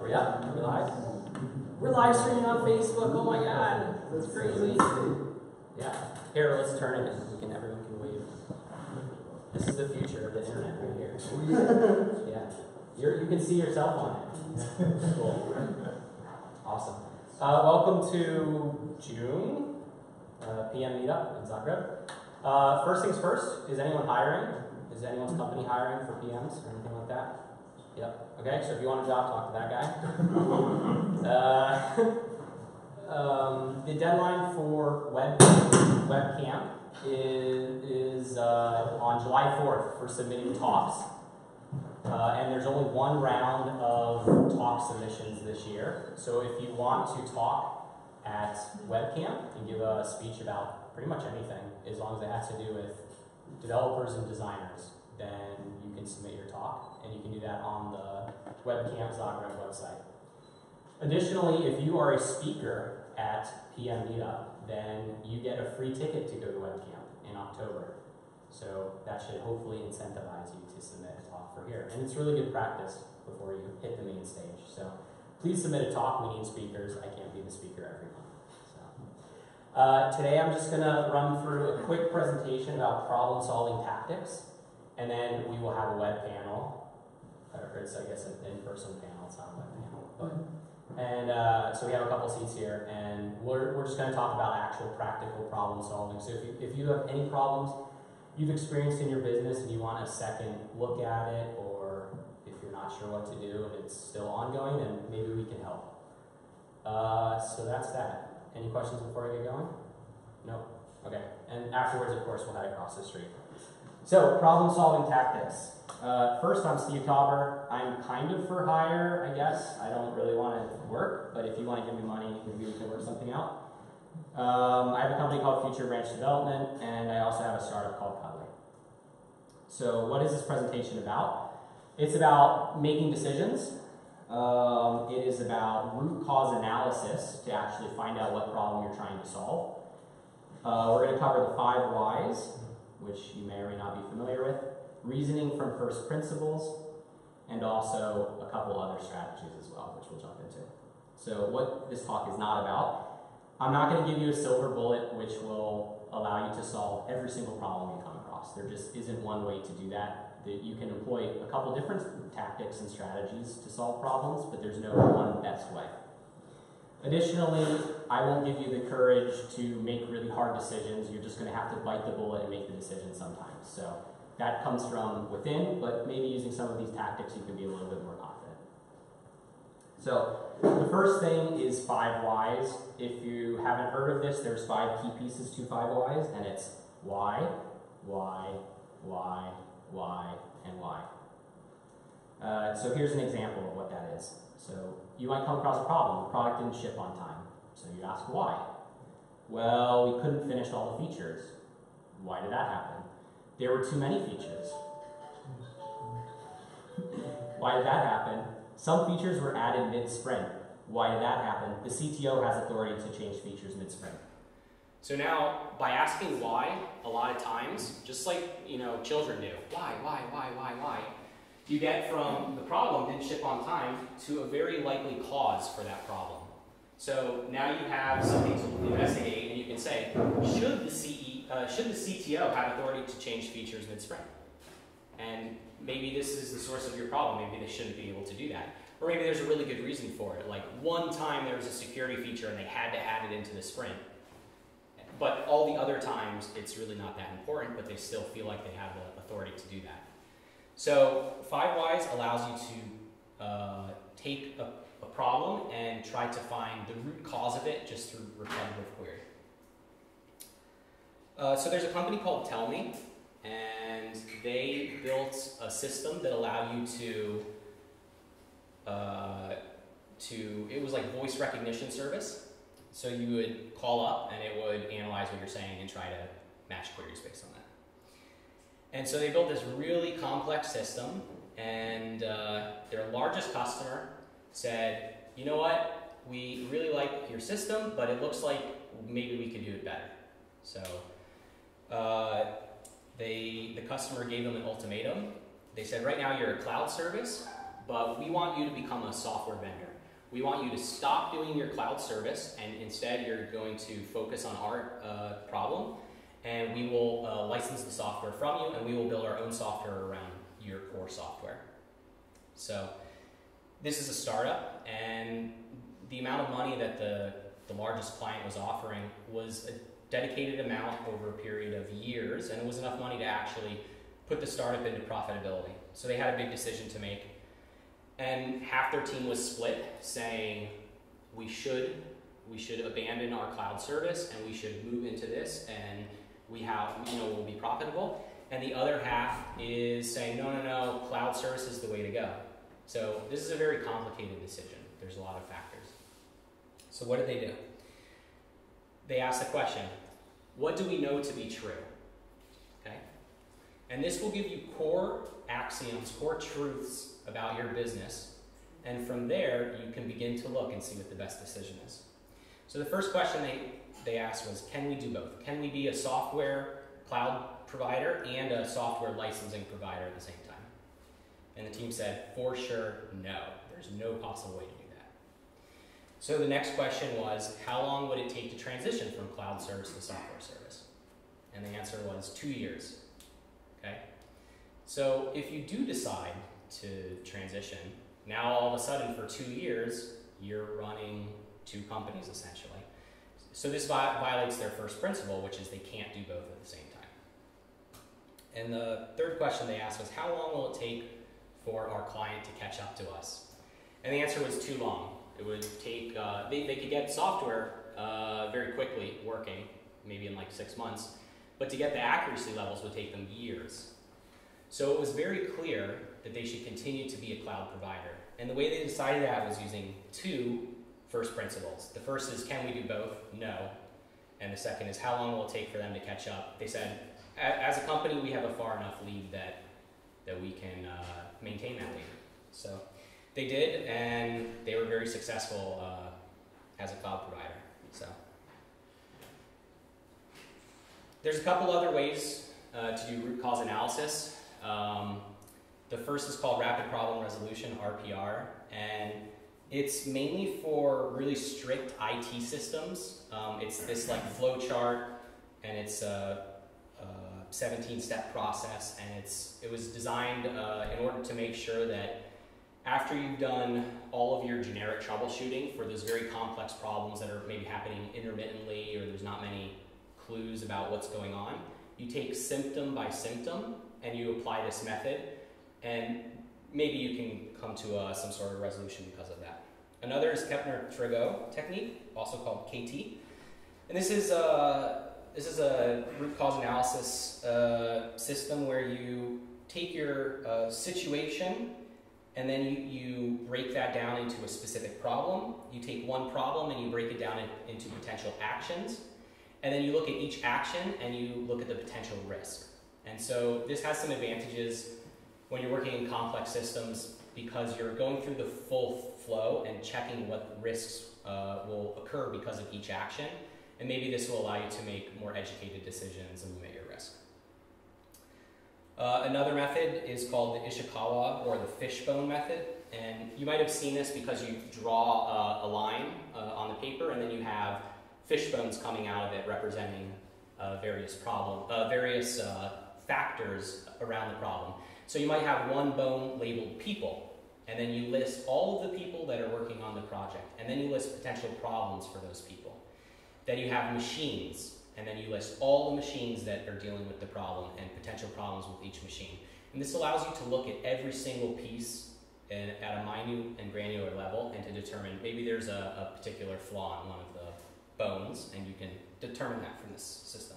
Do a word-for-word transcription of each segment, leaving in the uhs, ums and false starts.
Yeah, we're live. We're live streaming on Facebook. Oh my God, that's crazy. Yeah. Here, let's turn it. We can. Everyone can wave. This is the future of the internet right here. Yeah. You're, you can see yourself on it. Cool. Awesome. Uh, welcome to June uh, P M meetup in Zagreb. Uh, first things first. Is anyone hiring? Is anyone's company hiring for P Ms or anything like that? Yep. Okay, so if you want a job, talk to that guy. uh, um, the deadline for web webcamp is, is uh, on July fourth for submitting talks. Uh, and there's only one round of talk submissions this year. So if you want to talk at webcamp and give a speech about pretty much anything, as long as it has to do with developers and designers, then you can submit your talk, and you can do that on the Webcamp Zagreb website. Additionally, if you are a speaker at P M Meetup, then you get a free ticket to go to Webcamp in October. So that should hopefully incentivize you to submit a talk for here. And it's really good practice before you hit the main stage. So please submit a talk. We need speakers. I can't be the speaker every month. So. Uh, today I'm just going to run through a quick presentation about problem-solving tactics. And then we will have a web panel, or it's, I guess, an in-person panel. It's not a web panel. But, and uh, so we have a couple seats here, and we're, we're just going to talk about actual practical problem solving. So if you, if you have any problems you've experienced in your business and you want a second look at it, or if you're not sure what to do and it's still ongoing, then maybe we can help. Uh, so that's that. Any questions before I get going? No? Okay. And afterwards, of course, we'll head across the street. So, problem-solving tactics. Uh, first, I'm Steve Tauber. I'm kind of for hire, I guess. I don't really want to work, but if you want to give me money, maybe we can work something out. Um, I have a company called Future Branch Development, and I also have a startup called Cuddly. So, what is this presentation about? It's about making decisions. Um, it is about root cause analysis to actually find out what problem you're trying to solve. Uh, we're going to cover the five whys, which you may or may not be familiar with, reasoning from first principles, and also a couple other strategies as well, which we'll jump into. So what this talk is not about, I'm not going to give you a silver bullet which will allow you to solve every single problem you come across. There just isn't one way to do that. That you can employ a couple different tactics and strategies to solve problems, but there's no one best way. Additionally, I won't give you the courage to make really hard decisions. You're just going to have to bite the bullet and make the decision sometimes. So that comes from within, but maybe using some of these tactics you can be a little bit more confident. So the first thing is five whys. If you haven't heard of this, there's five key pieces to five whys, and it's why, why, why, why, and why. Uh, so here's an example of what that is. So you might come across a problem. The product didn't ship on time. So you ask why. Well, we couldn't finish all the features. Why did that happen? There were too many features. Why did that happen? Some features were added mid-sprint. Why did that happen? The C T O has authority to change features mid-sprint. So now, by asking why, a lot of times, just like you know children do, why, why, why, why, why, you get from the problem didn't ship on time to a very likely cause for that problem. So now you have something to investigate, and you can say, should the, C E, uh, should the C T O have authority to change features mid-sprint? And maybe this is the source of your problem. Maybe they shouldn't be able to do that. Or maybe there's a really good reason for it. Like one time there was a security feature and they had to add it into the sprint. But all the other times it's really not that important, but they still feel like they have the authority to do that. So five whys allows you to uh, take a, a problem and try to find the root cause of it just through repetitive query. Uh, so there's a company called Tell Me, and they built a system that allowed you to, uh, to, it was like voice recognition service. So you would call up and it would analyze what you're saying and try to match queries based on that. And so they built this really complex system, and uh, their largest customer said, you know what, we really like your system, but it looks like maybe we could do it better. So uh, they, the customer gave them an ultimatum. They said, right now you're a cloud service, but we want you to become a software vendor. we want you to stop doing your cloud service, and instead you're going to focus on our uh, problem, and we will uh, license the software from you, and we will build our own software around your core software. So this is a startup, and the amount of money that the, the largest client was offering was a dedicated amount over a period of years, and it was enough money to actually put the startup into profitability. So they had a big decision to make. And half their team was split, saying we should we should abandon our cloud service and we should move into this, and we have you know we'll be profitable. And the other half is saying no, no, no, cloud service is the way to go. So this is a very complicated decision. There's a lot of factors. So what did they do? They asked the question, what do we know to be true? Okay, and this will give you core axioms, core truths about your business, and from there you can begin to look and see what the best decision is. So the first question they, they asked was, can we do both? Can we be a software cloud provider and a software licensing provider at the same time? And the team said, for sure, no. There's no possible way to do that. So the next question was, how long would it take to transition from cloud service to software service? And the answer was two years. Okay? So if you do decide to transition, now all of a sudden for two years, you're running two companies essentially. So this vi violates their first principle, which is they can't do both at the same time. And the third question they asked was, how long will it take for our client to catch up to us? And the answer was too long. It would take, uh, they, they could get software uh, very quickly working, maybe in like six months, but to get the accuracy levels would take them years. So it was very clear that they should continue to be a cloud provider. And the way they decided that was using two first principles. The first is, can we do both? No. And the second is, how long will it take for them to catch up? They said, as a company, we have a far enough lead that, that we can uh, maintain that lead. So they did, and they were very successful uh, as a cloud provider. So there's a couple other ways uh, to do root cause analysis. Um, the first is called Rapid Problem Resolution, R P R, and it's mainly for really strict I T systems. Um, it's this like flow chart, and it's a seventeen step process, and it's it was designed uh, in order to make sure that after you've done all of your generic troubleshooting for those very complex problems that are maybe happening intermittently, or there's not many clues about what's going on, you take symptom by symptom and you apply this method, and maybe you can come to uh, some sort of resolution because of that. Another is Kepner-Trigo technique, also called K T, and this is uh, this is a root cause analysis uh, system where you take your uh, situation and then you, you break that down into a specific problem. You take one problem and you break it down in, into potential actions, and then you look at each action and you look at the potential risk. And so this has some advantages when you're working in complex systems, because you're going through the full flow and checking what risks uh, will occur because of each action. And maybe this will allow you to make more educated decisions and limit your risk. Uh, another method is called the Ishikawa, or the fishbone method. And you might have seen this because you draw uh, a line uh, on the paper, and then you have fishbones coming out of it representing uh, various problem, uh, various uh, factors around the problem. So you might have one bone labeled people, and then you list all of the people that are working on the project, and then you list potential problems for those people. Then you have machines, and then you list all the machines that are dealing with the problem and potential problems with each machine. And this allows you to look at every single piece in, at a minute and granular level, and to determine maybe there's a, a particular flaw in one of the bones, and you can determine that from this system.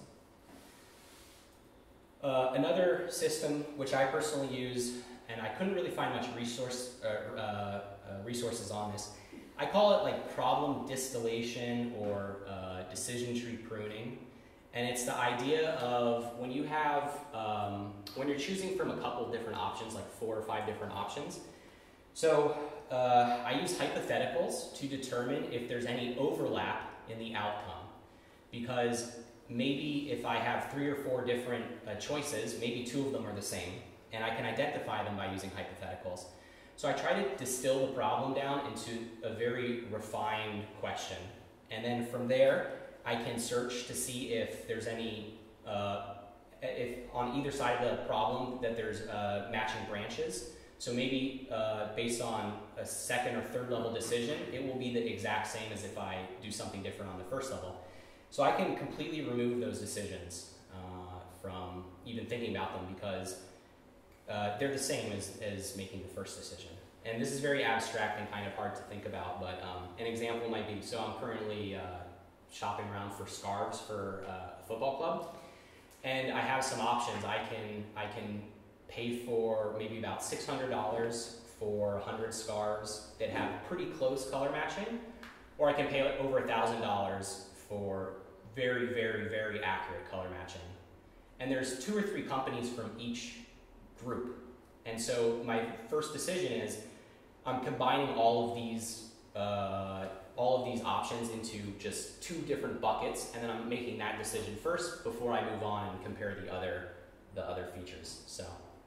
Uh, another system which I personally use, and I couldn't really find much resource, uh, uh, resources on this, I call it like problem distillation, or uh, decision tree pruning. And it's the idea of when you have, um, when you're choosing from a couple different options, like four or five different options. So uh, I use hypotheticals to determine if there's any overlap in the outcome. Because maybe if I have three or four different uh, choices, maybe two of them are the same, and I can identify them by using hypotheticals. So I try to distill the problem down into a very refined question. And then from there, I can search to see if there's any, uh, if on either side of the problem that there's uh, matching branches. So maybe uh, based on a second or third level decision, it will be the exact same as if I do something different on the first level. So I can completely remove those decisions uh, from even thinking about them because uh, they're the same as, as making the first decision. And this is very abstract and kind of hard to think about, but um, an example might be, so I'm currently uh, shopping around for scarves for uh, a football club, and I have some options. I can, I can pay for maybe about six hundred dollars for one hundred scarves that have pretty close color matching, or I can pay like over one thousand dollars for very, very, very accurate color matching. And there's two or three companies from each group. And so my first decision is I'm combining all of these uh, all of these options into just two different buckets, and then I'm making that decision first before I move on and compare the other the other features. So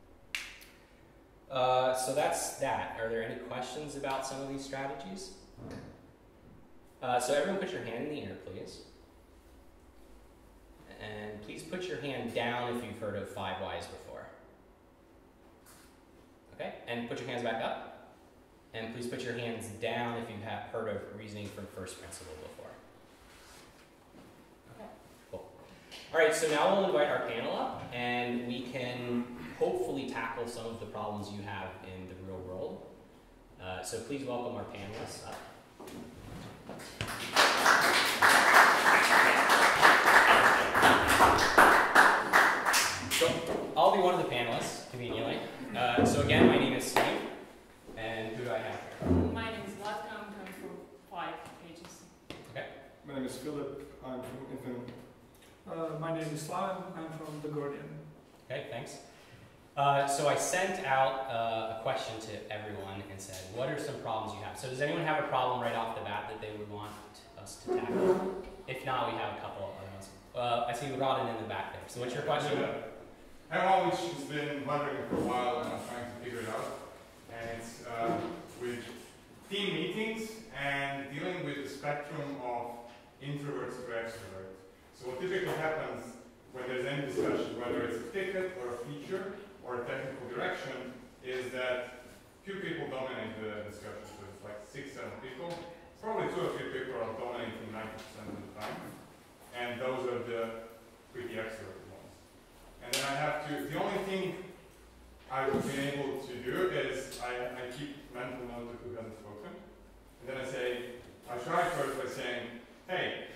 uh, so that's that. Are there any questions about some of these strategies? Uh, so everyone put your hand in the air, please. And please put your hand down if you've heard of five whys before. Okay, and put your hands back up. And please put your hands down if you have heard of reasoning from first principle before. Okay, cool. All right, so now we'll invite our panel up, and we can hopefully tackle some of the problems you have in the real world. Uh, so please welcome our panelists up. So I'll be one of the panelists, conveniently. Uh, so again, my name is Steve, and who do I have here? My name is Zlatka, I'm coming from five pages. Okay. My name is Philip, I'm from Infinite. Uh, my name is Slaven, I'm from The Guardian. Okay, thanks. Uh, so I sent out uh, a question to everyone and said, what are some problems you have? So does anyone have a problem right off the bat that they would want us to tackle? If not, we have a couple of other ones. Uh, I see Rodin in the back there. So what's your question? I have one which has been wondering for a while and I'm trying to figure it out. And it's uh, with team meetings and dealing with the spectrum of introverts to extroverts. So what typically happens when there's any discussion, whether it's a ticket or a feature or a technical direction, is that few people dominate the discussion. So it's like six, seven people. Probably two or three people are dominating ninety percent of the time. And those are the pretty extrovert ones. And then I have to, the only thing I've been able to do is I, I keep mental note of who hasn't spoken. And then I say, I try first by saying, hey,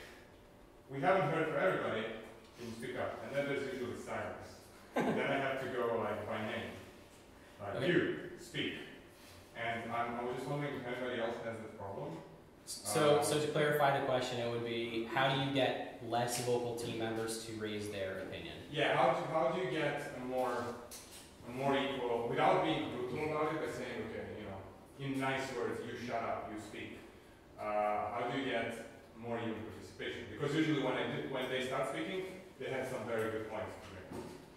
we haven't heard from everybody, can you speak up? And then there's usually silence. And then I have to go like by name. Like, okay. You, speak. And I'm, I was just wondering if anybody else has this problem. So, um, so to clarify the question, it would be, how do you get less vocal team members to raise their opinion? Yeah, how do, how do you get a more, a more equal, without being brutal about it, by saying, okay, you know, in nice words, you shut up, you speak. Uh, how do you get more even participation? Because usually when, I do, when they start speaking, they have some very good points to make.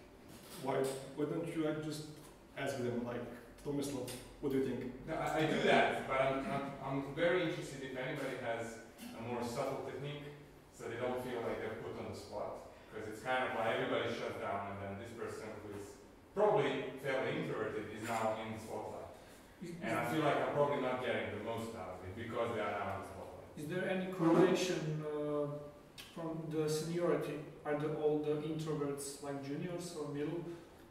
Why, why don't you uh, just ask them, like, Tomislav, what do you think? No, I, I do that, but I'm, I'm, I'm very interested if anybody has a more subtle technique so they don't feel like they're put on the spot. Because it's kind of like everybody shuts down and then this person who is probably fairly introverted is now in the spotlight. And I feel like I'm probably not getting the most out of it because they are now in the spotlight. Is there any correlation uh, from the seniority? Are the, all the introverts like juniors or middle?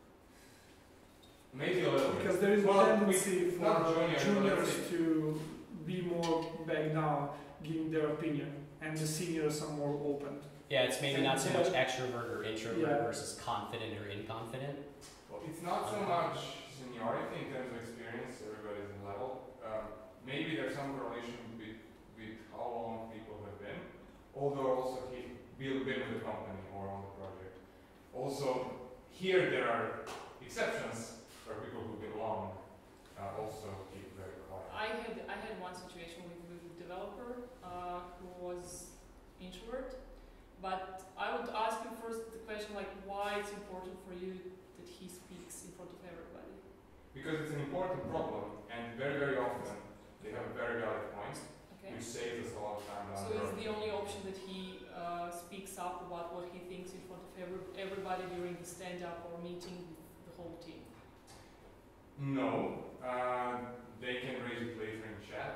Maybe a little Because bit. there is a well, tendency for not junior, juniors to be more back down, giving their opinion, and the seniors are more open. Yeah, it's maybe not so much extrovert or introvert Yeah. versus confident or inconfident. Well, it's not so much seniority in terms of experience, everybody's in level. Um, maybe there's some correlation with, with how long people have been, although also he been with the company or on the project. Also, here there are exceptions for people who've been long, uh, also keep very quiet. I had I had one situation with, with a developer uh, who was introvert, but I would ask him first the question like why it's important for you that he speaks in front of everybody. because it's an important problem, and very, very often they have a very valid point, Okay. which saves us a lot of time down So the is road. the only option that he uh, speaks up about what he thinks in front of every, everybody during the stand-up or meeting with the whole team? No, uh, they can raise it later in chat.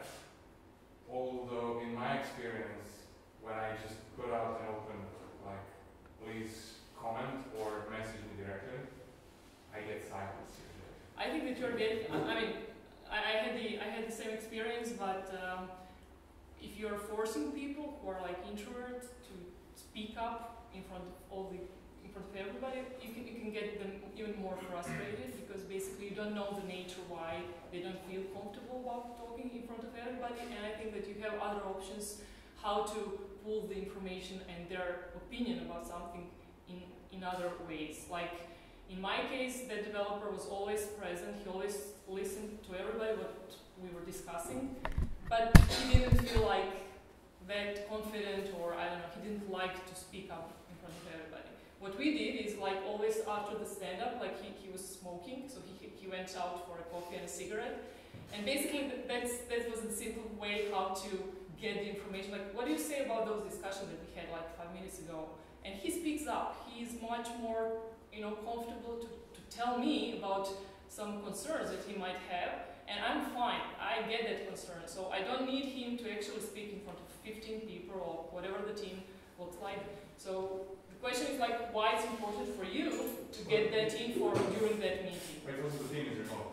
Although in my experience, when I just put out an open, like, please comment or message me directly, I get silence usually. I think that you're getting. I I mean, I, I had the I had the same experience, but um, if you're forcing people who are like introverts to speak up in front of all the in front of everybody, you can you can get them even more frustrated because basically you don't know the nature why they don't feel comfortable about talking in front of everybody. And I think that you have other options how to pull the information and their opinion about something in in other ways. Like in my case, the developer was always present. He always listened to everybody what we were discussing, but he didn't feel like that confident, or I don't know, he didn't like to speak up in front of everybody. What we did is like always after the stand-up, like he, he was smoking, so he, he went out for a coffee and a cigarette. And basically th- that's, that was a simple way how to get the information. Like, what do you say about those discussions that we had like five minutes ago? And he speaks up. He's much more, you know, comfortable to, to tell me about some concerns that he might have. And I'm fine. I get that concern. So I don't need him to actually speak in front of fifteen people or whatever the team looks like. So the question is like, why it's important for you to get that info during that meeting? But also the team is remote,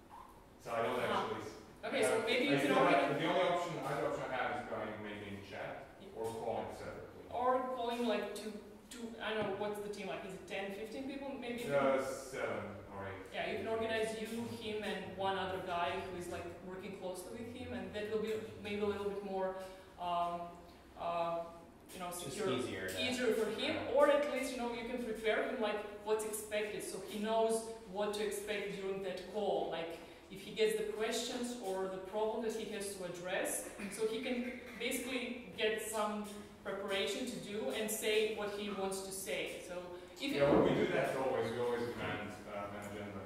so I don't Ah. actually. Okay, so maybe I you can still have- organize, The only option, other option I have is going maybe in chat or calling separately. or calling like two, two, I don't know, what's the team like? Is it ten, fifteen people? Maybe. you can- Uh, seven or eight. Yeah, you can organize you, him, and one other guy who is like working closely with him, and that will be maybe a little bit more, um, uh, you know, Just secure, easier. To, easier for him, or at least you know you can prepare him like what's expected, so he knows what to expect during that call. Like if he gets the questions or the problem that he has to address, so he can basically get some preparation to do and say what he wants to say. So if Yeah, well, we do that always. We always demand uh, an agenda.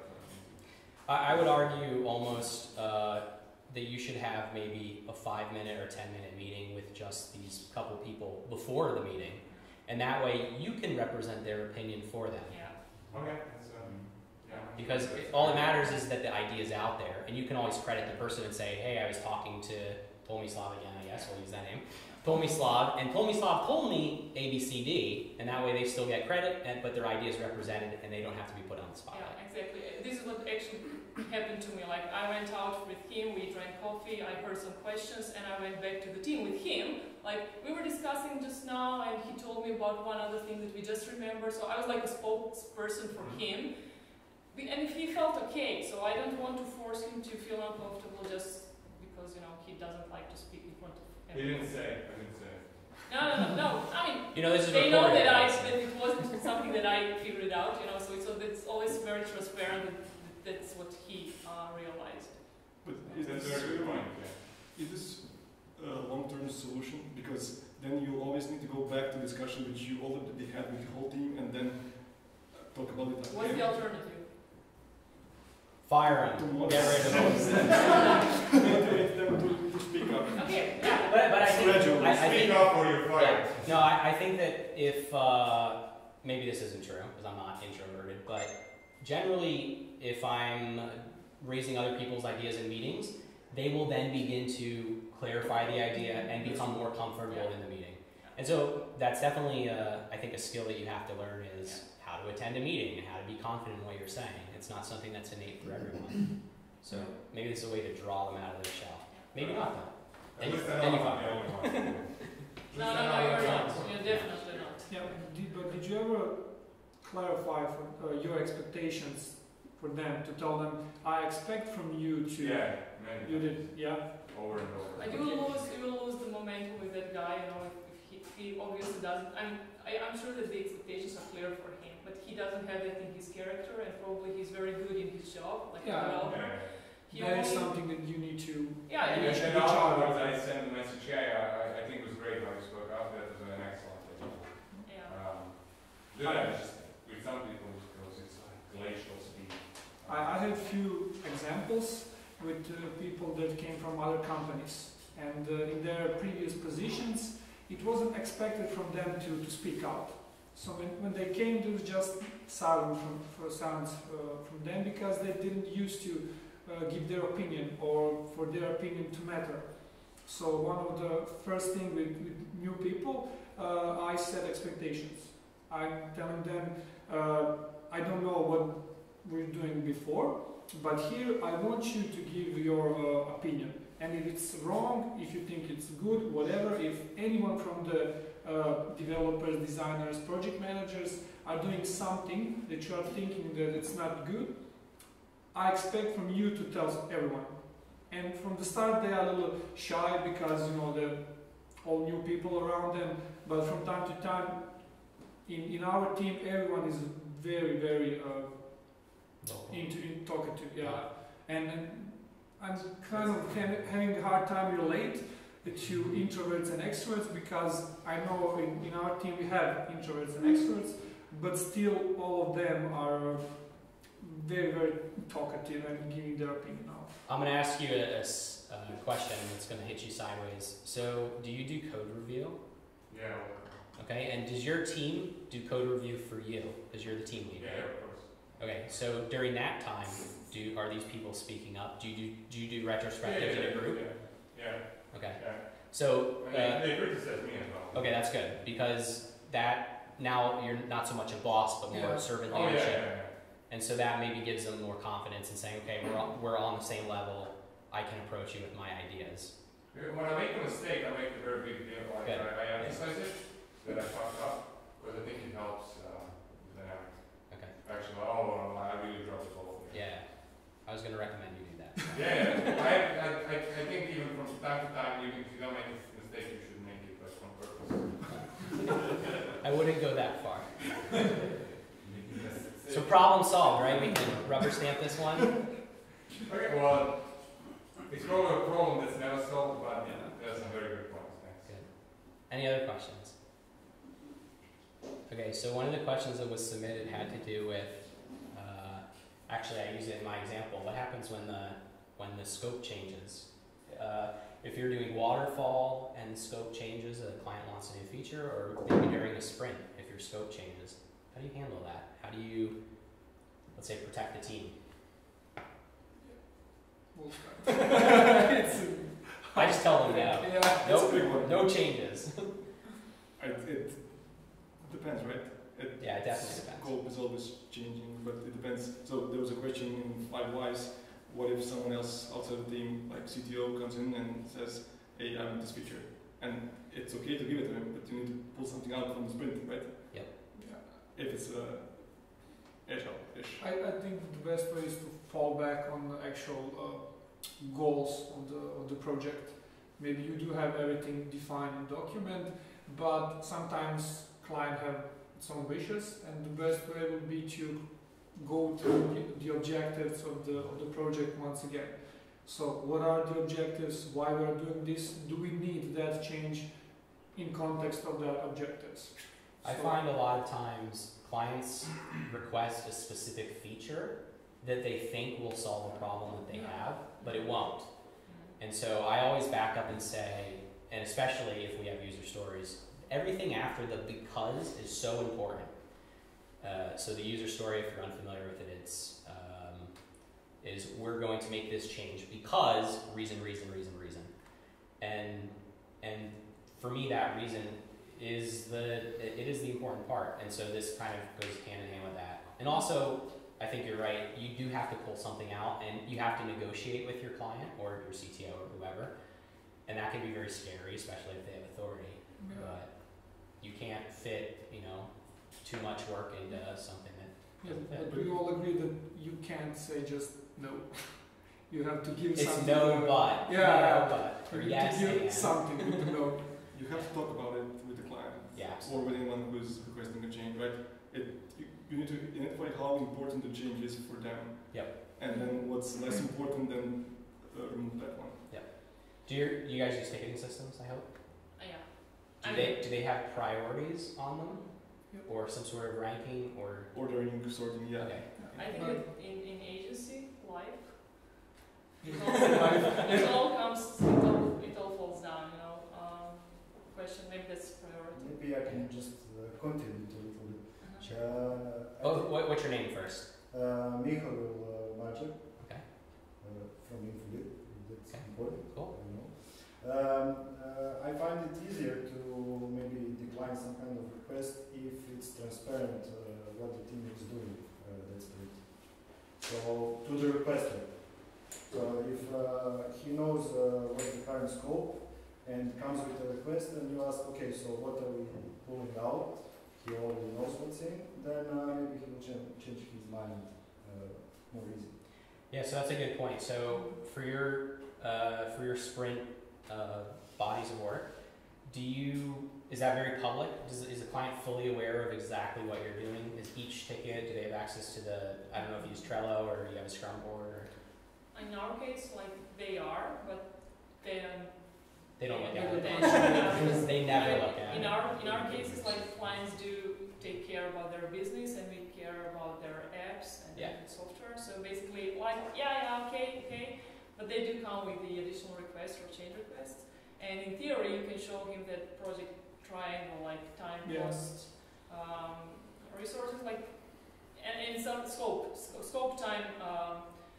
I, I would argue almost uh, that you should have maybe a five minute or ten minute meeting with just these couple people before the meeting, and that way you can represent their opinion for them. yeah. Okay, that's um, yeah. Because it, all that matters is that the idea is out there, and you can always credit the person and say, hey, I was talking to Tomislav again, I guess, we'll use that name. Tomislav, and Tomislav told me A, B, C, D, and that way they still get credit, and, but their idea is represented, and they don't have to be put on the spot. Yeah, exactly. This is what actually happened to me. Like I went out with him, we drank coffee, I heard some questions, and I went back to the team with him. Like we were discussing just now, and he told me about one other thing that we just remembered. So I was like a spokesperson for him, and he felt okay. So I don't want to force him to feel uncomfortable just because you know he doesn't like to speak in front of He everyone. didn't say. I didn't say. No, no, no, no. I mean. You know, this is They know recorded. that I that it wasn't something that I figured out, you know. So so that's always very transparent. That that's what he uh, realized. But is That's a this, very good point. Yeah. is this a long-term solution? Because then you always need to go back to discussion which you already had with the whole team and then uh, talk about it What's again. the alternative? Fire To him. motivate Get rid of him. motivate them to, to speak up. Okay, yeah. But, but I think, Gradually. I, I Speak think up or you're fired. Yeah. No, I, I think that if, uh, maybe this isn't true, because I'm not introverted, but generally, if I'm raising other people's ideas in meetings, they will then begin to clarify the idea and become more comfortable in the meeting. And so that's definitely, uh, I think, a skill that you have to learn is how to attend a meeting and how to be confident in what you're saying. It's not something that's innate for everyone. So maybe this is a way to draw them out of their shell. Maybe not, though. At Then you- least I then know you I'm find the only one. No, no, no, you're not. You're definitely not. Yeah, did, but did you ever clarify for, uh, your expectations for them to tell them, I expect from you to. Yeah, many You times. did, yeah. Over and over. Like you will lose, you will lose the momentum with that guy. You know, if, if he, he obviously doesn't. I mean, I, I'm sure that the expectations are clear for him, but he doesn't have that in his character, and probably he's very good in his job, like Yeah. a developer. Yeah. He That is only- something that you need to. Yeah, and And he- then afterwards I sent the message, hey, I, I, I think it was great how you spoke up, that was an excellent idea. yeah. Um, do that, it's just, with some people it goes, it's like glacial speed. I, I had few examples with uh, people that came from other companies. And uh, in their previous positions, it wasn't expected from them to, to speak out. So when, when they came, there was just silence from, for silence uh, from them because they didn't used to uh, give their opinion or for their opinion to matter. So one of the first thing with, with new people, uh, I set expectations. I'm telling them, uh, I don't know what we're doing before, but here I want you to give your uh, opinion. And if it's wrong, if you think it's good, whatever, if anyone from the uh, developers, designers, project managers are doing something that you are thinking that it's not good, I expect from you to tell everyone. And from the start they are a little shy because, you know, they're all new people around them, but from time to time, in, in our team, everyone is very, very uh, into in talkative, yeah. And, and I'm kind of having a hard time relate to introverts and extroverts because I know in, in our team we have introverts and extroverts, but still all of them are very, very talkative and giving their opinion out. I'm going to ask you a, a, a question that's going to hit you sideways. So, do you do code review? Yeah. Okay, and does your team do code review for you? Because you're the team lead, Yeah, right? of course. Okay, so during that time, do are these people speaking up? Do you do, do, you do retrospectives Yeah, yeah, in a group? Yeah. Yeah. Okay, Yeah. so I mean, uh, they criticize me as well. okay, that's good because that now you're not so much a boss, but more Yeah. servant Oh, yeah, leadership. yeah, yeah. And so that maybe gives them more confidence in saying, okay, we're on, we're on the same level. I can approach you with my ideas. When I make a mistake, I make a very big deal. Like Good. I, I emphasize it, that I fucked up, because I think it helps uh, the dynamic. Okay. Actually, oh, I really dropped the ball. Yeah, I was going to recommend you do that. Yeah, yeah. I, I, I, I think even from time to time, even if you don't make a mistake, you should make it, but on purpose. I wouldn't go that far. So problem solved, right? We can rubber stamp this one. Okay, well, it's probably a problem that's never solved, but yeah, there's some very good points. Thanks. Good. Any other questions? Okay, so one of the questions that was submitted had to do with, uh, actually I use it in my example, what happens when the, when the scope changes? Uh, if you're doing waterfall and the scope changes, a client wants a new feature, or maybe during a sprint, if your scope changes, how do you handle that? How do you, let's say, protect the team? We'll it's, I just tell them no. yeah. That's a big one. No changes. I, it depends, right? It, Yeah, it definitely depends. Scope is always changing, but it depends. So there was a question in Five Whys. What if someone else outside the team, like C T O, comes in and says, "Hey, I want this feature," and it's okay to give it to him, but you need to pull something out from the sprint, right? Yep. Yeah. If it's uh, agile-ish. I, I think the best way is to fall back on the actual uh, goals of the of the project. Maybe you do have everything defined in document, but sometimes client have some wishes, and the best way would be to go through the, the objectives of the of the project once again. So, what are the objectives? Why we are doing this? Do we need that change in context of that objectives? I So- find a lot of times clients request a specific feature that they think will solve a problem that they have, but it won't. And so I always back up and say, and especially if we have user stories, everything after the because is so important. Uh, so the user story, if you're unfamiliar with it, it's um, is we're going to make this change because reason, reason, reason, reason, and and for me that reason is the it is the important part, and so this kind of goes hand in hand with that. And also, I think you're right. You do have to pull something out, and you have to negotiate with your client or your C T O or whoever, and that can be very scary, especially if they have authority. Yeah. But you can't fit, you know, too much work into something that Yeah, doesn't fit. but we all agree that you can't say just no. You have to give It's something. no uh, but. Yeah, no but. You Or need yes to give and. something with the no. You have to talk about it with the client. Yeah, Or absolutely. with anyone who's requesting a change, right? It, you, you need to identify how important the change is for them. Yep. And then what's less important, then uh, remove that one. Do you do you guys use ticketing systems? I hope. Uh, yeah. Do I they mean- do they have priorities on them, Yep. or some sort of ranking, or Ordering, sorting, yeah. okay? I think But- that in, in agency life, It all, it all comes, it all, it all falls down, you know. Um, question, maybe that's priority. Maybe I can just uh, contribute a little bit. Uh-huh. Uh, I Oh, think, what, what's your name first? uh, Michael uh, Maciek, Okay. uh, from Infobit, that's Okay. important. Cool. I know. Um, uh, I find it easier to maybe decline some kind of request if it's transparent uh, what the team is doing. Uh, that's it. So to the requester. So if uh, he knows uh, what's the current scope and comes with a request and you ask, okay, so what are we pulling out? He already knows what's in, then uh, maybe he will ch- change his mind uh, more easy. Yeah, so that's a good point. So for your uh, for your sprint uh, bodies of work, do you is that very public? Does, is the client fully aware of exactly what you're doing? Is each ticket, do they have access to the, I don't know if you use Trello or you have a Scrum board? Or In our case, like, they are, but they don't. they don't look pay at it. attention, yeah, because They never I mean, look at in it. our in our cases, like, clients do take care about their business and we care about their apps and Yeah. software. So basically, like, yeah, yeah, okay, okay, but they do come with the additional requests or change requests. And in theory, you can show him that project triangle, like time, Yeah. cost, um, resources, like, and in some scope, sc- scope, time, um,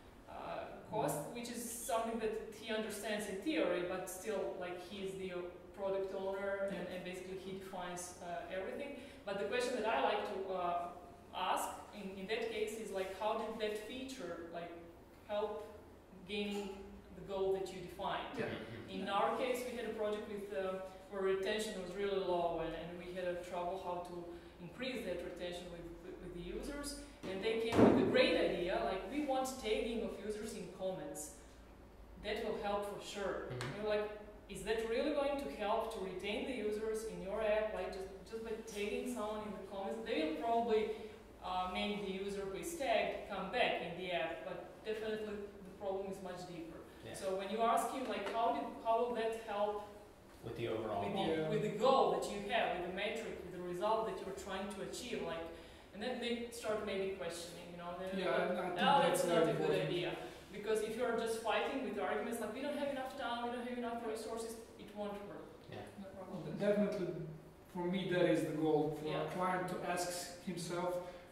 uh, cost, which is something that he understands in theory, but still, like, he's the product owner and, and basically he defines uh, everything. But the question that I like to uh, ask in, in that case is, like, how did that feature, like, help gaining the goal that you defined? Yeah. In our case, we had a project with uh, where retention was really low, and, and we had a trouble how to increase that retention with, with, with the users. And they came with a great idea, like, we want tagging of users in comments. That will help for sure. Mhm. We're like, is that really going to help to retain the users in your app? Like, just, just by tagging someone in the comments, they will probably uh, make the user who is tagged come back in the app, but definitely the problem is much deeper. Yeah. So when you ask him, like, how did how will that help With the overall with goal. the, Yeah. with the goal that you have, with the metric, with the result that you're trying to achieve, like, and then they start maybe questioning, you know, they're Yeah, like, and I think oh, that's that's not very a good important. idea. Because if you're just fighting with arguments like, we don't have enough time, we don't have enough resources, it won't work. Yeah. No problem. Definitely, for me, that is the goal for Yeah. a client to ask himself,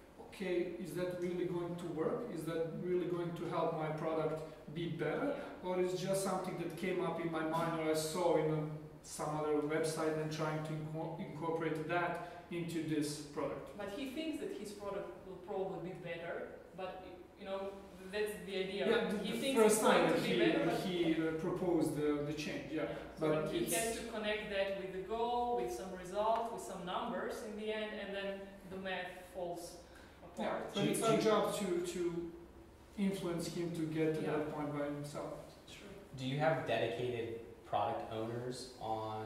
okay, is that really going to work? Is that really going to help my product be better? Yeah. Or is just something that came up in my mind or I saw in a, some other website and trying to inco- incorporate that into this product? But he thinks that his product will probably be better, but, you know, that's the idea. Yeah, the, he the thinks first it's going time to that be he, better, but he uh, proposed the, the change, yeah. So But he it's- has to connect that with the goal, with some result, with some numbers in the end, and then the math falls Yeah, apart. but Do you- it's do our you- job to, to influence him to get to Yeah. that point by himself. True. Do you have dedicated product owners on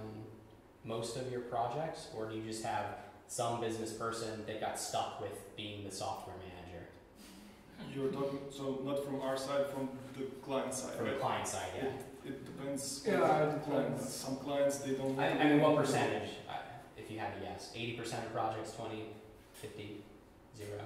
most of your projects, or do you just have some business person that got stuck with being the software manager You're talking, so not from our side, from the client side, from the right? client side? Yeah. It, it depends. Yeah, on it the clients. depends. Some clients, they don't. I, I mean, what percentage? I, if you had to guess, eighty percent of projects, twenty, fifty, zero.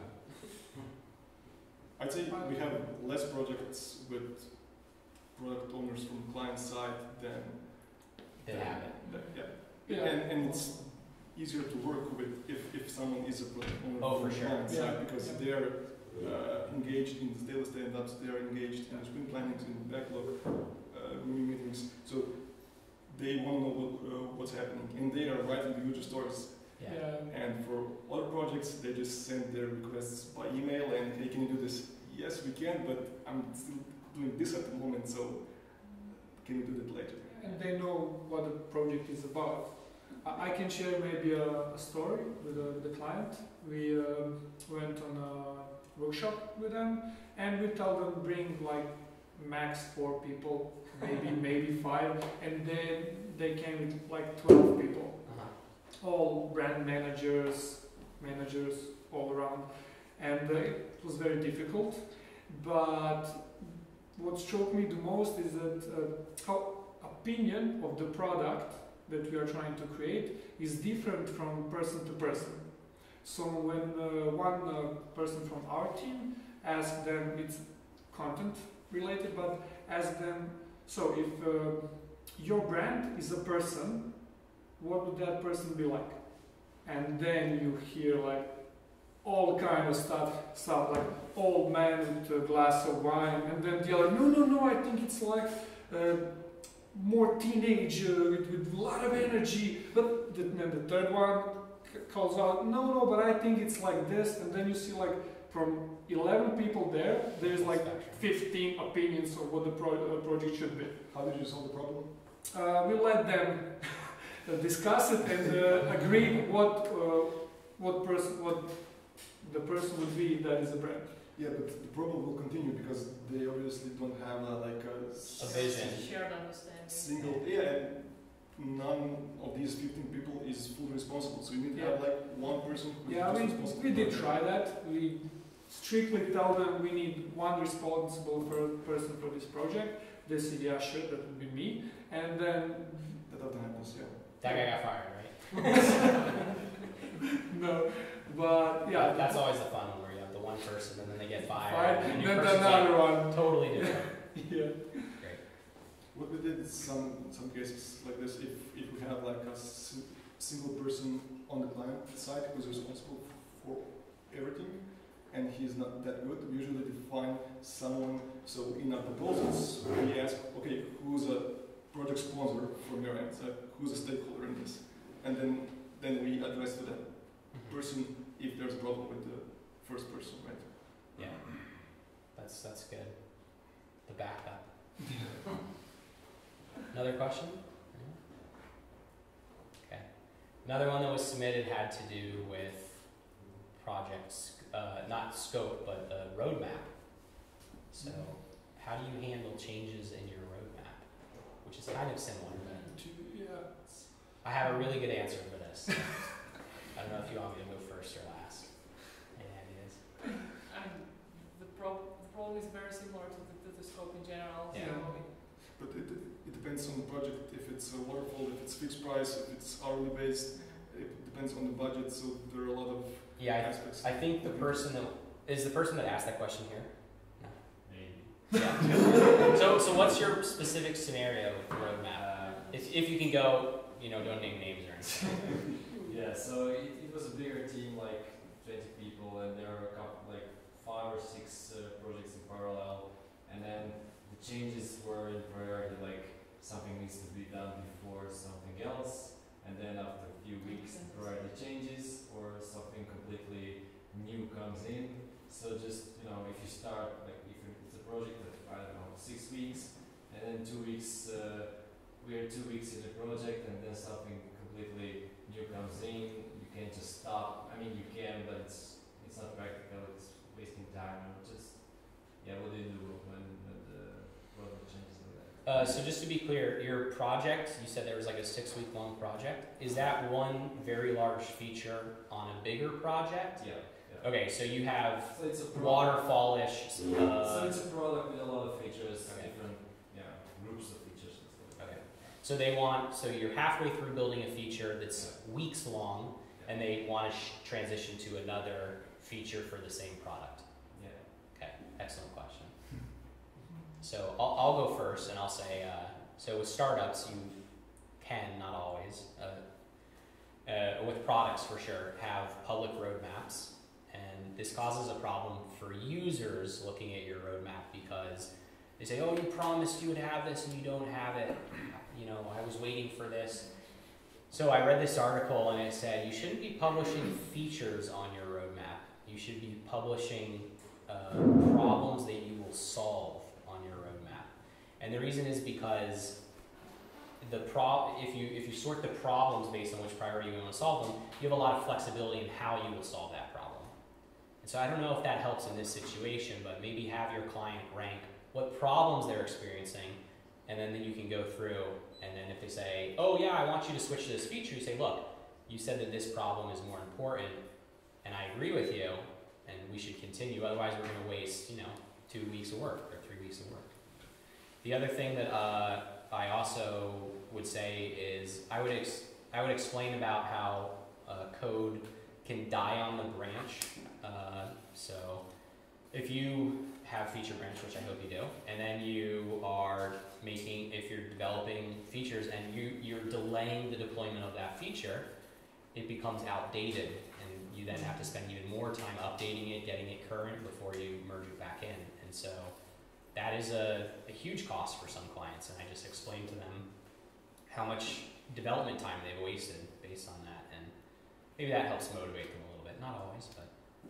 I'd say we have less projects with product owners from the client side than. That than- have it. than- yeah. Yeah. And, and it's easier to work with if, if someone is a product owner Oh, from for the sure. client Yeah. side, because Yeah. they're uh, engaged in the daily stand-ups, they're engaged in the sprint planning, in the backlog uh, grooming meetings, so they want to know what, uh, what's happening, and they are writing the user stories. Yeah. Yeah. And for other projects, they just send their requests by email and, hey, can you do this? Yes, we can, but I'm still doing this at the moment, so can you do that later? And they know what the project is about. I I can share maybe a, a story with uh, the client. We um, went on a workshop with them, and we told them bring like max four people, maybe maybe five, and then they came with like twelve people, Uh-huh. all brand managers, managers all around, and uh, it was very difficult. But what struck me the most is that uh, how opinion of the product that we are trying to create is different from person to person. So when uh, one uh, person from our team asked them, it's content related, but ask them, so if uh, your brand is a person, what would that person be like? And then you hear like all kind of stuff, stuff like old man with a glass of wine, and then the other, no, no, no, I think it's like uh, more teenage uh, with, with a lot of energy. But the, then the third one c- calls out, no, no, but I think it's like this. And then you see like from eleven people there, there's like fifteen opinions of what the pro- uh, project should be. How did you solve the problem? Uh, we let them discuss it and uh, agree what uh, what person what the person would be that is a brand. Yeah, but the problem will continue because they obviously don't have uh, like a, s- A vision. Shared understanding. single. Yeah, and none of these fifteen people is fully responsible. So you need to have like one person who Yeah, is we, responsible. we did for try that. We strictly tell them we need one responsible per person for this project. They say, yeah, sure, that would be me. And then, That often happens, yeah. That guy got fired, right? no, but yeah. That's always the fun one where you have the one person and then they get fired. Fired, and the new then person's another like one. totally different. Yeah. What we did in some some cases like this, if if we have like a si- single person on the client side who's responsible for everything, and he's not that good, we usually define someone. So in our proposals, we ask, okay, who's a project sponsor from your end? So who's a stakeholder in this? And then then we address to that person if there's a problem with the first person, right? Yeah, that's that's good. The backup. Another question? Okay. Another one that was submitted had to do with projects, uh, not scope, but the roadmap. So, how do you handle changes in your roadmap? Which is kind of similar, but Yeah. I have a really good answer for this. I don't know if you want me to go first or last. Any ideas? I mean, the, prob- the problem is very similar to the, to the scope in general. Yeah. So But it, it depends on the project. If it's a waterfall, if it's fixed price, if it's hourly based, it depends on the budget. So there are a lot of Yeah, aspects. I, I think the person that is the person that asked that question here. No. Maybe. Yeah. so, so what's your specific scenario with the roadmap? Uh, If if you can go, you know, don't name names or anything. yeah, so it, it was a bigger team, like twenty people, and there were a couple, like five or six uh, projects in parallel, and then the changes were in priority, like something needs to be done before something else, and then after a few weeks the priority changes or something completely new comes in. So just, you know, if you start, like if it's a project of, I don't know, six weeks, and then two weeks, uh, we're two weeks in the project, and then something completely new comes in, you can't just stop. I mean, you can, but it's it's not practical, it's wasting time, and just, yeah, what do you do when, when the roadmap changes like that? Uh, so just to be clear, your project, you said there was like a six week long project. Is that one very large feature on a bigger project? Yeah, yeah. Okay, so you have So it's a product, waterfallish. so Uh, it's a product with a lot of features, Okay. different, yeah, groups of features and stuff. okay. So they want. So you're halfway through building a feature that's weeks long, and they want to sh- transition to another feature for the same product. Yeah. Okay, excellent question. So I'll, I'll go first, and I'll say, uh, so with startups, you can, not always, uh, uh, with products for sure, have public roadmaps, and this causes a problem for users looking at your roadmap because they say, oh, you promised you would have this and you don't have it. You know, I was waiting for this. So I read this article and it said you shouldn't be publishing features on your roadmap. You should be publishing uh, problems that you will solve on your roadmap. And the reason is because the pro- if you if you sort the problems based on which priority you want to solve them, you have a lot of flexibility in how you will solve that problem. And so I don't know if that helps in this situation, but maybe have your client rank what problems they're experiencing, and then, then you can go through, and then if they say, oh yeah, I want you to switch to this feature, you say, look, you said that this problem is more important, and I agree with you, and we should continue, otherwise we're going to waste, you know, two weeks of work or three weeks of work. The other thing that uh, I also would say is I would ex- I would explain about how uh, code can die on the branch. Uh, so if you have feature branch, which I hope you do, and then you are making, if you're developing features and you, you're delaying the deployment of that feature, it becomes outdated, and you then have to spend even more time updating it, getting it current before you merge it back in. And so that is a, a huge cost for some clients, and I just explained to them how much development time they've wasted based on that, and maybe that helps motivate them a little bit. Not always, but.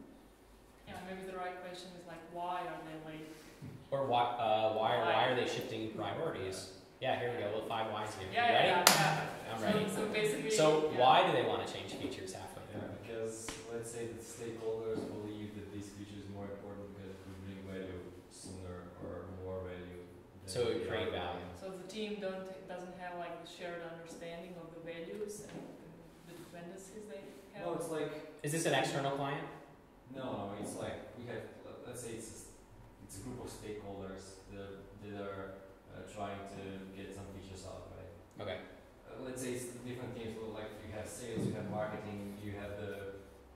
Yeah, maybe the right question is like, why are they late? Or why, uh, why, are, why are they shifting priorities? Yeah, here we go, little five whys here. Yeah, You ready? yeah, yeah. I'm So, ready. so basically. So yeah. why do they want to change features halfway Yeah, through? because let's say that stakeholders believe that this feature is more important because it will bring value sooner or more value. than So it the create other value. one. So the team don't doesn't have like the shared understanding of the values and the dependencies they have. No, it's like Is this an external client? no, no. It's like we have. let- Let's say it's a, it's a group of stakeholders that that are uh, trying to get some features out, right? Okay. Uh, let's say it's different teams. Well, like you have sales, you have marketing, you have the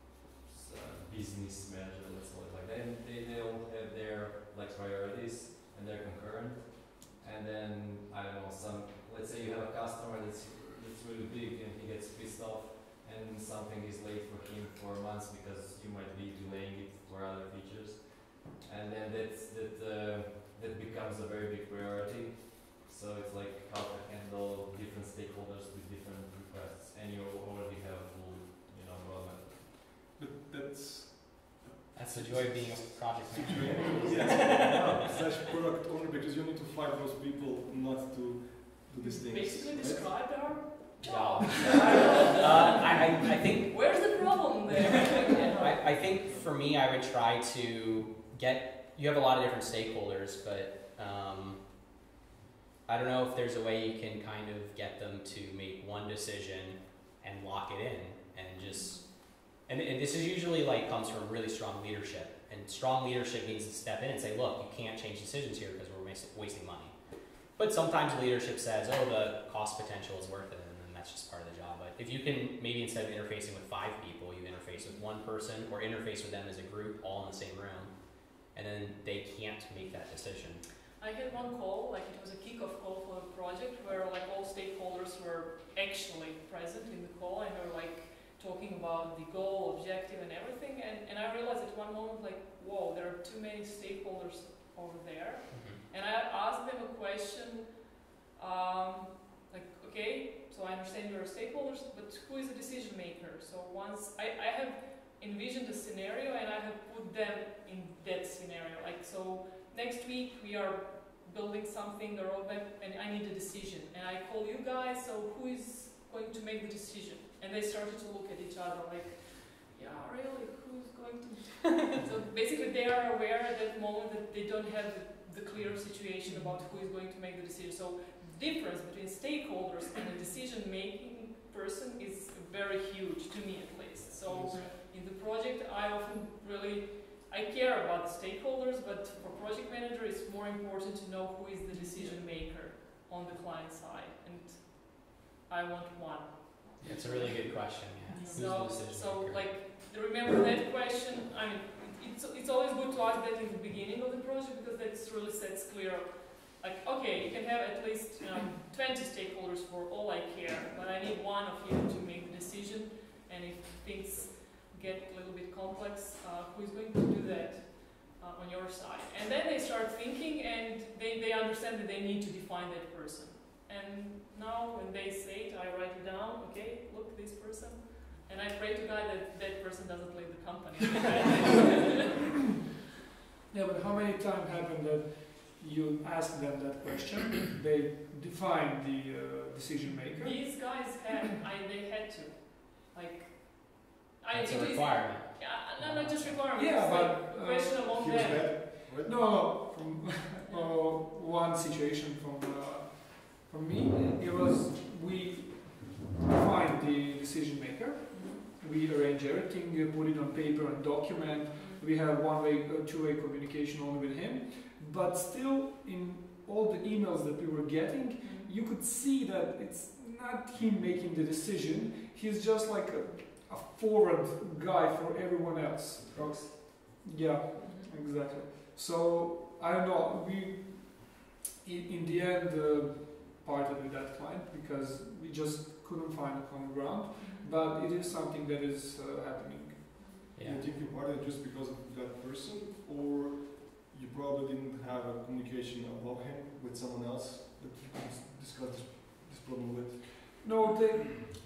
uh, business manager. Let's call it like that. And they they all have their like priorities and they're concurrent. And then I don't know some. Let's say you have a customer that's that's really big and he gets pissed off and something is late for him for months because you might be delaying it for other features. And then that's, that uh, that becomes a very big priority. So it's like how to handle different stakeholders with different requests, and you already have a full, you know, roadmap. But that's That's the joy of being a project manager. yes, slash product owner, because you need to fight those people not to do these things. Basically right? described our Job. job. uh, I, I, I think Where's the problem there? I, I think for me, I would try to get. You have a lot of different stakeholders, but um, I don't know if there's a way you can kind of get them to make one decision and lock it in, and just. And, and this is usually like comes from really strong leadership, and strong leadership means to step in and say, "Look, you can't change decisions here because we're wasting wasting money." But sometimes leadership says, "Oh, the cost potential is worth it," and then that's just part of the job. But if you can maybe instead of interfacing with five people, you interface with one person, or interface with them as a group, all in the same room, and then they can't make that decision. I had one call, like it was a kickoff call for a project where like all stakeholders were actually present in the call and were like talking about the goal, objective and everything, and, and I realized at one moment like, whoa, there are too many stakeholders over there. Mm-hmm. And I asked them a question, um, like, okay, so I understand you're stakeholders, but who is the decision maker? So once, I, I have envisioned a scenario and I have put them in that scenario. Like, so next week we are building something, a roadmap, and I need a decision. And I call you guys, so who is going to make the decision? And they started to look at each other like, yeah, really, who's going to? So basically they are aware at that moment that they don't have the, the clear situation about who is going to make the decision. So the difference between stakeholders and a decision-making person is very huge, to me at least. So in the project, I often really, I care about the stakeholders, but for project manager, it's more important to know who is the decision maker on the client side. And I want one. It's a really good question. Yeah. Who's So, the decision so maker? like, remember that question? I mean, it's, it's always good to ask that in the beginning of the project because that really sets clear, like, okay, you can have at least you know, twenty stakeholders for all I care, but I need one of you to make the decision, and if things get a little bit complex, uh, who is going to do that uh, on your side? And then they start thinking and they, they understand that they need to define that person. And now when they say it, I write it down, okay, look, this person. And I pray to God that that person doesn't leave the company. Yeah, but how many times happened that you ask them that question, they define the uh, decision maker? These guys had, I, they had to. Like, I, That's it a is- requirement. Yeah, no, not just requirement. Yeah, it's like but uh, question among Huge them. bad. What? no, no, from uh, one situation from uh, from me, it was we find the decision maker, we arrange everything, we put it on paper and document. We have one-way, uh, two-way communication only with him, but still, in all the emails that we were getting, you could see that it's not him making the decision. He's just like a, a forward guy for everyone else. Proxy. Yeah, exactly. So I don't know. We in, in the end uh, parted with that client because we just couldn't find a common ground. But it is something that is uh, happening. Yeah. Do you think you parted just because of that person, or you probably didn't have a communication about him with someone else that you could discuss this, this problem with? No, they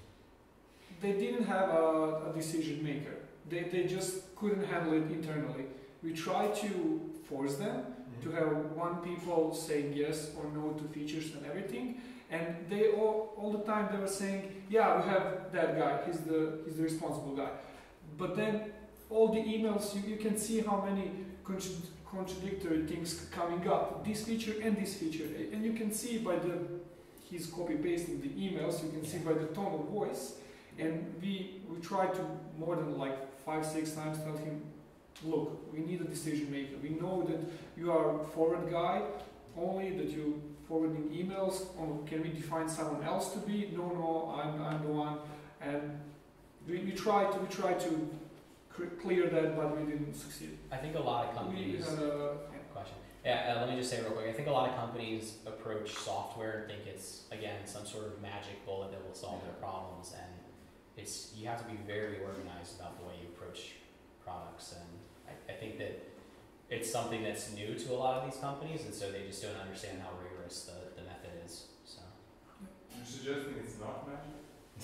they didn't have a, a decision maker. They they just couldn't handle it internally. We tried to force them to have one people saying yes or no to features and everything, and they all all the time they were saying, yeah, we have that guy. He's the he's the responsible guy. But then all the emails, you, you can see how many contra contradictory things coming up. This feature and this feature, and you can see by the he's copy pasting the emails. You can see by the tone of voice, and we we tried to more than like five six times tell him, look, we need a decision maker. We know that you are a forward guy, only that you forwarding emails. Or can we define someone else to be? No, no, I'm I'm the one. And we we tried to we tried to clear that, but we didn't succeed. I think a lot of companies. We had a, Question. Yeah, uh, let me just say real quick. I think a lot of companies approach software and think it's again some sort of magic bullet that will solve their problems, and it's you have to be very organized about the way you approach products. And I, I think that it's something that's new to a lot of these companies, and so they just don't understand how rigorous the, the method is. So. You're suggesting it's not magic?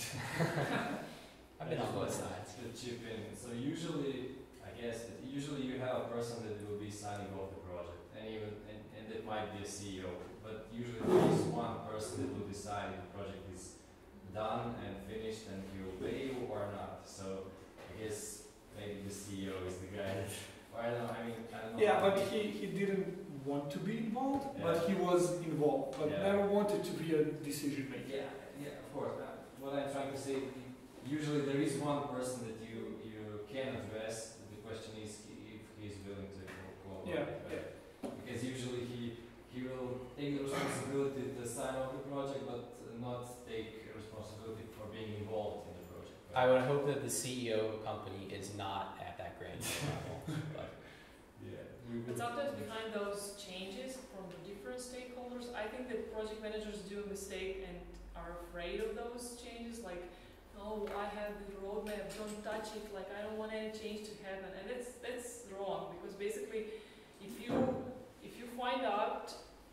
I've been on both sides. To chip in. So usually, I guess, that usually you have a person that will be signing off the project, and even and, and it might be a C E O. But usually there is one person that will decide if the project is done and finished and he will pay you or not. So I guess maybe the C E O is the guy that, or I don't know. I mean, I don't know. yeah, but he he didn't want to be involved, Yeah. but he was involved, but Yeah. never wanted to be a decision maker. Yeah, yeah, of course. Uh, what I'm trying to say, usually there is one person that you you can address. The question is if he's willing to collaborate. Yeah, right? Because usually he he will take the responsibility to sign off the project, but not take responsibility for being involved in the project. Right? I would hope that the C E O of a company is not at that granular level. But yeah. But sometimes behind those changes from the different stakeholders, I think that project managers do a mistake and are afraid of those changes, like, oh, I have the roadmap, don't touch it, like I don't want any change to happen. And that's that's wrong, because basically if you if you find out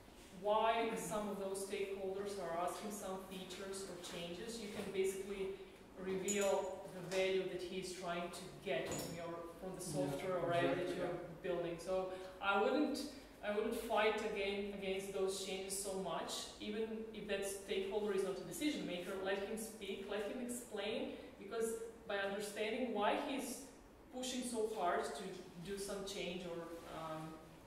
why some of those stakeholders are asking some features or changes, you can basically reveal the value that he's trying to get from your from the software Yeah, already exactly. that you're building. So I wouldn't I wouldn't fight again against those changes so much, even if that stakeholder is not a decision maker. Let him speak, let him explain, because by understanding why he's pushing so hard to do some change or um,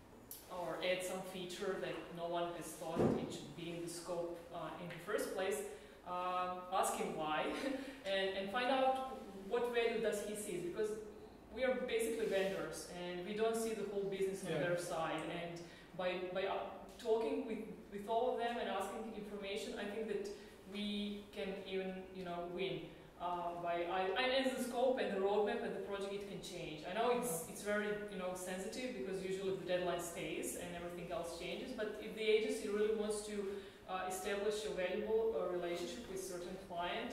or add some feature that no one has thought it should be in the scope uh, in the first place, um, ask him why, and, and find out what value does he see, because we are basically vendors and we don't see the whole business on Yeah. their side. And by by uh, talking with with all of them and asking information, I think that we can even you know win. Uh, by I, and as the scope and the roadmap and the project, it can change. I know it's it's very you know sensitive, because usually the deadline stays and everything else changes. But if the agency really wants to uh, establish a valuable uh, relationship with certain client,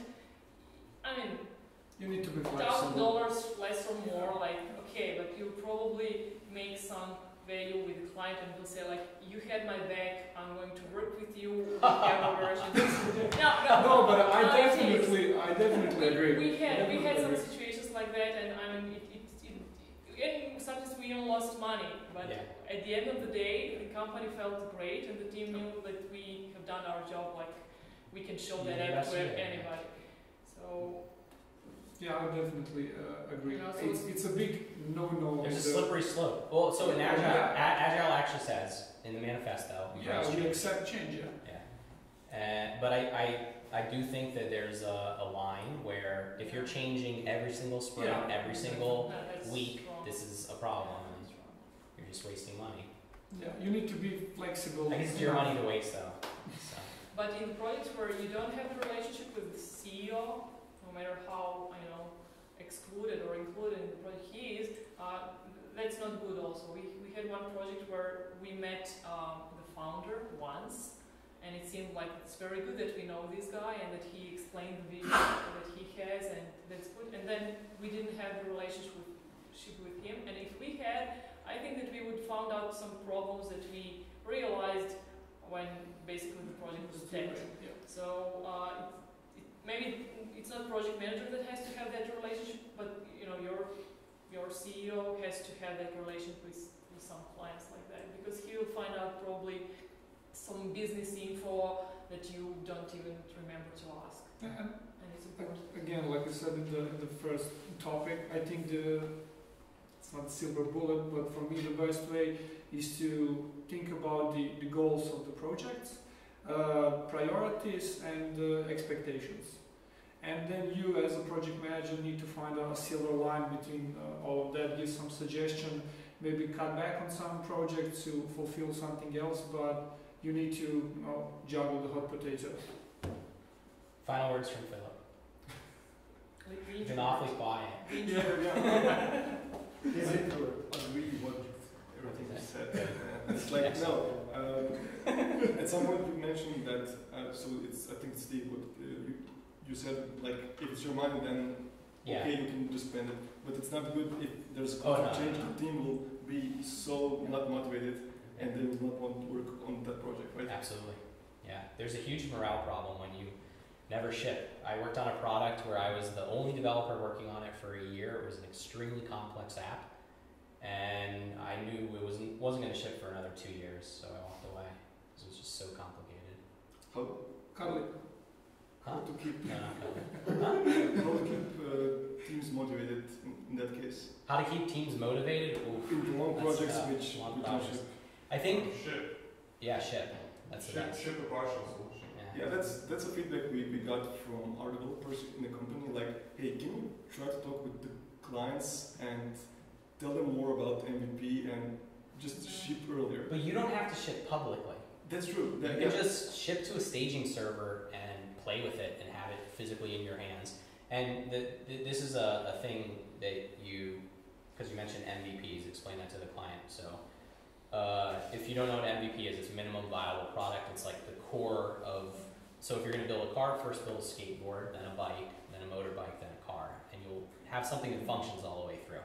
I mean, You need to be thousand flexible. dollars less or more, like okay, but you probably make some value with the client, and he'll say like, you had my back, I'm going to work with you, whatever version. no, no, No, but I no, it is. definitely, I definitely We, agree. we had we had some Definitely situations like that, and I mean, it, it, it, and sometimes we even lost money. But yeah. at the end of the day, the company felt great, and the team knew that we have done our job. Like we can show that Yeah, out that's to it. anybody. So Yeah, I definitely uh, agree. You know, so it's, it's a big no-no. There's a in the- slippery slope. Well, so in Agile, Yeah. A- Agile actually says in the manifesto. we Yeah, embrace we change. accept change, yeah. Yeah. Uh, but I, I, I do think that there's a, a line where if you're changing every single sprint, Yeah. every single no, that's week, wrong. this is a problem. and That's wrong. You're just wasting money. Yeah, you need to be flexible. I guess it's your money to waste, though. So. But in projects where you don't have the relationship with the C E O, no matter how you know excluded or included in the project he is, uh, that's not good also. We, we had one project where we met um, the founder once, and it seemed like it's very good that we know this guy and that he explained the vision that he has, and that's good. And then we didn't have the relationship with, with him, and if we had, I think that we would found out some problems that we realized when basically the project was dead. Yeah. So uh, it, it, maybe it's not project manager that has to have that relationship, but you know your your C E O has to have that relationship with, with some clients like that, because he will find out probably some business info that you don't even remember to ask, And and it's important. again, like I said in the, in the first topic, I think the it's not silver bullet, but for me the best way is to think about the, the goals of the projects, uh, priorities and uh, expectations. And then you as a project manager need to find a silver line between uh, all of that, give some suggestion, maybe cut back on some projects to fulfill something else, but you need to you know, juggle the hot potato. Final words from Philip. We- we You've been awfully quiet. we- Is it true? Agree what everything you said. Uh, it's like no. Um, at some point you mentioned that. Uh, so it's I think Steve, what uh, you you said like if it's your money, then Yeah. okay, you can just spend it. But it's not good if there's a Oh, culture no, change. no, no. The team will be so not motivated, and they will not want to work on that project, right? Absolutely. Yeah. There's a huge morale problem when you never ship. I worked on a product where I was the only developer working on it for a year. It was an extremely complex app, and I knew it wasn't wasn't going to ship for another two years, so I walked away because it was just so complicated. How, Carly, how to keep No, not coming. how to keep uh, teams motivated in, in that case? How to keep teams motivated? Oof. In the long That's projects tough. which Long we don't projects. ship. I think, Ship. yeah, ship. That's the Ship, best. ship a partial solution. Yeah. Yeah, that's that's a feedback we, we got from our developers in the company. Like, hey, can you try to talk with the clients and tell them more about M V P and just ship earlier? But you don't have to ship publicly. That's true. You That, can yeah. just ship to a staging server and play with it and have it physically in your hands. And the, the, this is a, a thing that you, because you mentioned M V Ps, explain that to the client. So uh, if you don't know what M V P is, it's minimum viable product. It's like the core of, so if you're going to build a car, first build a skateboard, then a bike, then a motorbike, then a car. And you'll have something that functions all the way through.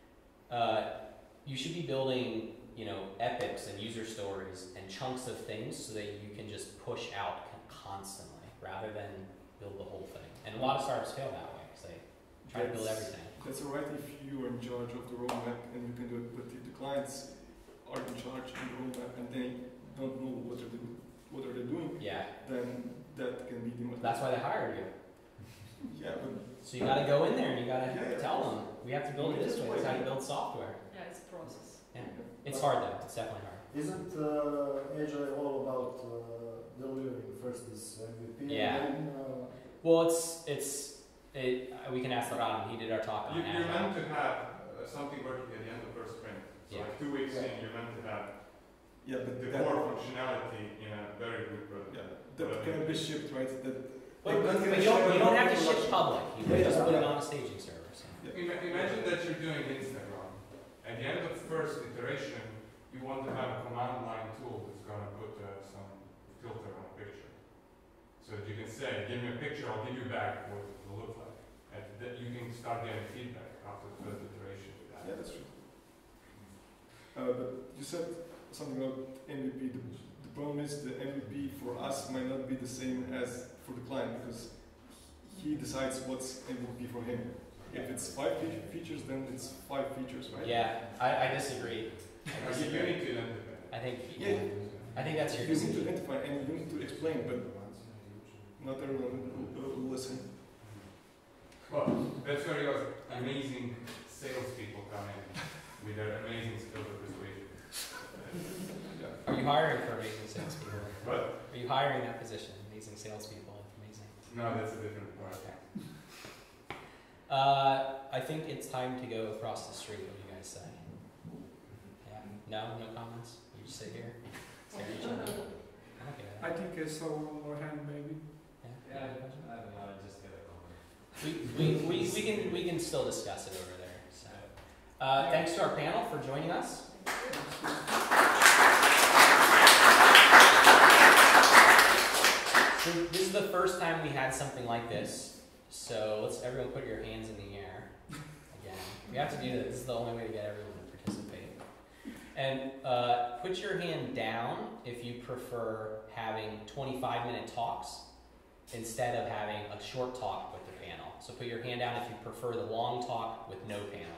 Uh, you should be building, you know, epics and user stories and chunks of things so that you can just push out constantly rather than build the whole thing. And a lot of startups fail that way because they try to build That's- everything. That's alright if you are in charge of the roadmap and you can do it, but if the clients are in charge of the roadmap and they don't know what they're doing, what are they doing, Yeah, then that can be demotivating. that's why they hired you. Yeah, but So you got to go in there and you got to Yeah, yeah. tell them we have to build it this way. That's how you build software. Yeah, it's a process. It's hard though. It's definitely hard. Isn't uh, Agile all about uh, delivering first this M V P? Yeah. And then, uh, Well, it's it's it, uh, we can ask Laran. He did our talk on You, you're Agile. meant to have uh, something working at the end of first sprint. So Yeah. like two weeks Yeah. in, you're meant to have yeah, but the that, core functionality in a very good product. yeah, that can be shipped, right? That But, that but can you don't, ship you don't have to production. ship public. You can Yeah, just yeah, put it yeah. on a staging server. So. Ima- Imagine that you're doing Instagram. At the end of the first iteration, you want to have a command line tool that's going to put uh, some filter on a picture. So that you can say, give me a picture, I'll give you back what it will look like. And that you can start getting feedback after the first iteration with that. Yeah, that's true. Uh, but you said something about M V P. The, the problem is the M V P for us might not be the same as for the client because he decides what's M V P for him. If it's five fe- features, then it's five features, right? Yeah, I, I disagree. I Uh, you, you disagree. need to identify. I think Yeah. I think that's your You need to decision. identify and you need to explain, but not everyone will, will listen. Well, that's where your amazing salespeople come in with their amazing skills of persuasion. Yeah. Are you hiring for amazing salespeople? But Are you hiring that position? Amazing salespeople. Amazing. no, that's a different part. Uh, I think it's time to go across the street. What do you guys say? Yeah. No. No comments. You just sit here. Stare at each other. Okay. I think I saw one more hand maybe. Yeah. Yeah, I don't know, I just get a comment. We, we, we, we can we can still discuss it over there. So, Uh, thanks to our panel for joining us. So this is the first time we had something like this. So let's everyone put your hands in the air again. We have to do this. This is the only way to get everyone to participate. And uh, put your hand down if you prefer having twenty-five minute talks instead of having a short talk with the panel. So put your hand down if you prefer the long talk with no panel.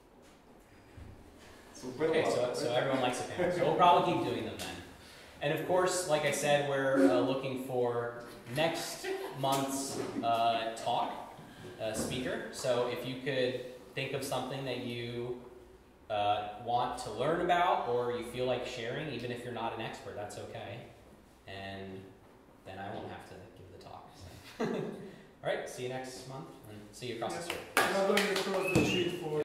So Okay, so, so everyone likes a panel. So we'll probably keep doing them then. And of course, like I said, we're uh, looking for next month's uh, talk uh, speaker. So if you could think of something that you uh, want to learn about or you feel like sharing, even if you're not an expert, that's okay. And then I won't have to give the talk. So. All right, see you next month and see you across the street. I'm not going across the street for